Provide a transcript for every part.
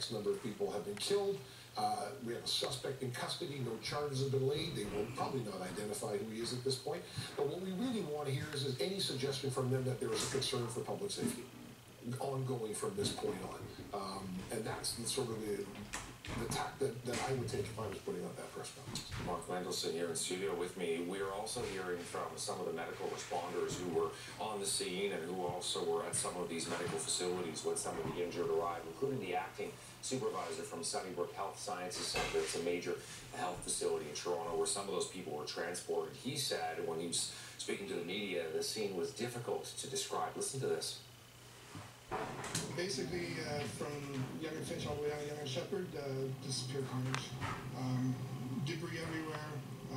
X number of people have been killed. We have a suspect in custody. No charges have been laid. They will probably not identify who he is at this point. But what we really want to hear is any suggestion from them that there is a concern for public safety ongoing from this point on. And that's sort of the tack that I would take if I was putting out that press conference. Mark Mendelson here in studio with me. We are also hearing from some of the medical responders who were on the scene and who also were at some of these medical facilities when some of the injured arrived, including the acting supervisor from Sunnybrook Health Sciences Center. It's a major health facility in Toronto where some of those people were transported. He said when he was speaking to the media, the scene was difficult to describe. Listen to this. Basically, from Yonge and Finch all the way down to Yonge and Shepherd, just pure carnage. Debris everywhere.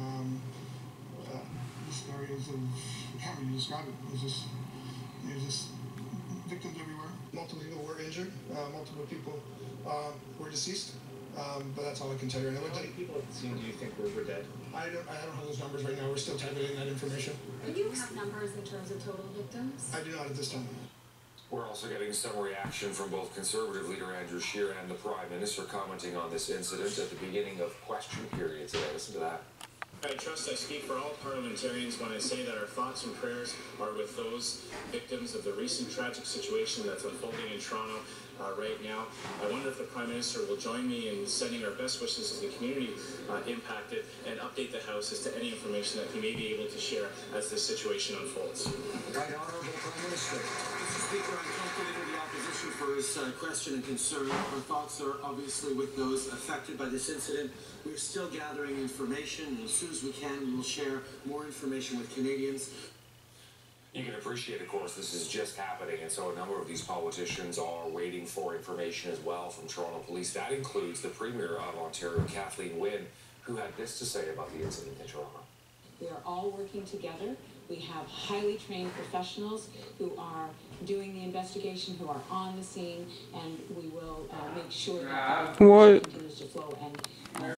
Just areas of, I can't really describe it. There's just victims everywhere. Multiple people were injured. Multiple people were deceased. But that's all I can tell you. How many people at the scene do you think were dead? I don't have those numbers right now. We're still tabulating that information. Do you have numbers in terms of total victims? I do not at this time. We're also getting some reaction from both Conservative leader Andrew Scheer and the Prime Minister commenting on this incident at the beginning of question period today. Listen to that. I trust I speak for all parliamentarians when I say that our thoughts and prayers are with those victims of the recent tragic situation that's unfolding in Toronto right now. I wonder if the Prime Minister will join me in sending our best wishes to the community impacted and update the House as to any information that he may be able to share as this situation unfolds. Right Honourable Prime Minister. Mr. Speaker, I thank the Leader of the Opposition for his question and concern. Our thoughts are obviously with those affected by this incident. We're still gathering information, and as soon as we can, we will share more information with Canadians. You can appreciate, of course, this is just happening, and so a number of these politicians are waiting for information as well from Toronto Police. That includes the Premier of Ontario, Kathleen Wynne, who had this to say about the incident in Toronto. We are all working together. We have highly trained professionals who are doing the investigation, who are on the scene, and we will make sure that the continues to flow. And